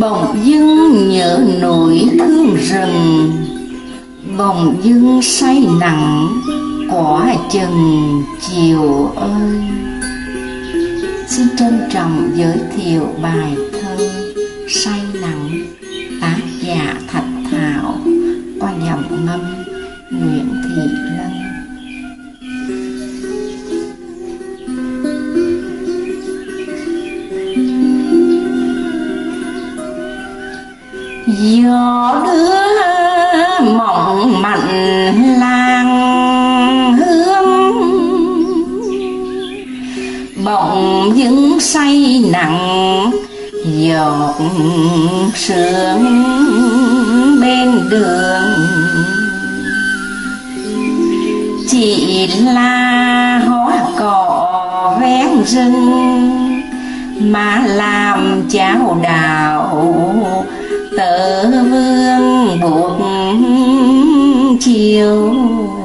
Bỗng dưng nhớ nỗi thương rừng, bỗng dưng say nặng quả chừng chiều ơi. Xin trân trọng giới thiệu bài thơ Say nặng, tác giả Thạch Thảo, qua giọng ngâm Nguyễn Thị Lân. Gió đưa mộng mặn làng hương, bỗng dưng say nặng giọt sương bên đường. Chỉ là hoa cỏ ven rừng mà làm cháo đào tớ vương buộc chiều.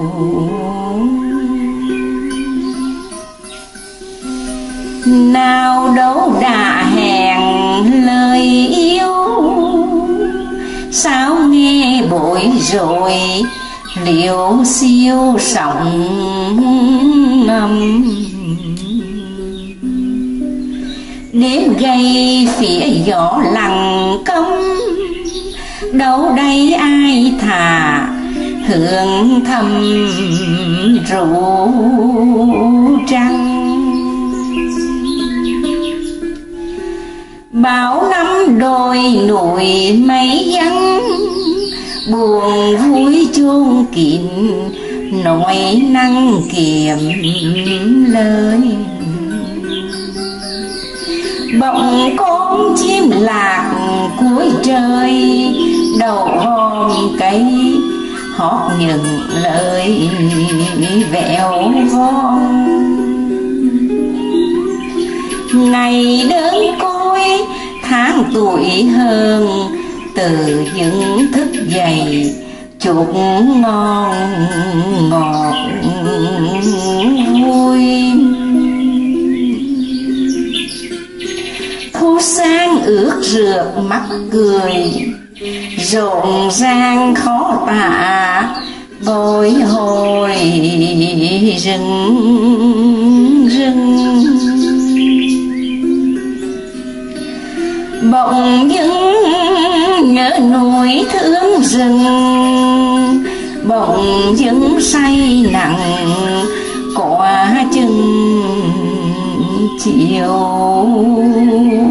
Nào đâu đã hẹn lời yêu, sao nghe bối rối liều siêu sóng ngầm. Đêm gây phía gió lặng câm, đâu đây ai thả hương thầm rượu trăng. Bao năm đồi núi mây vắng, buồn vui chôn kín nỗi năng kiệm lời. Bỗng con chim lạc cuối trời, đầu hòm cây hót những lời vẹo von. Ngày đơn côi tháng tuổi hơn, từ những thức dậy chúc ngon ngọt vui. Thu sang ướt rượt mắt cười, rộn ràng khó tả bồi hồi rừng rừng. Bỗng dưng nhớ nỗi thương rừng, bỗng dưng say nặng quả chừng chiều.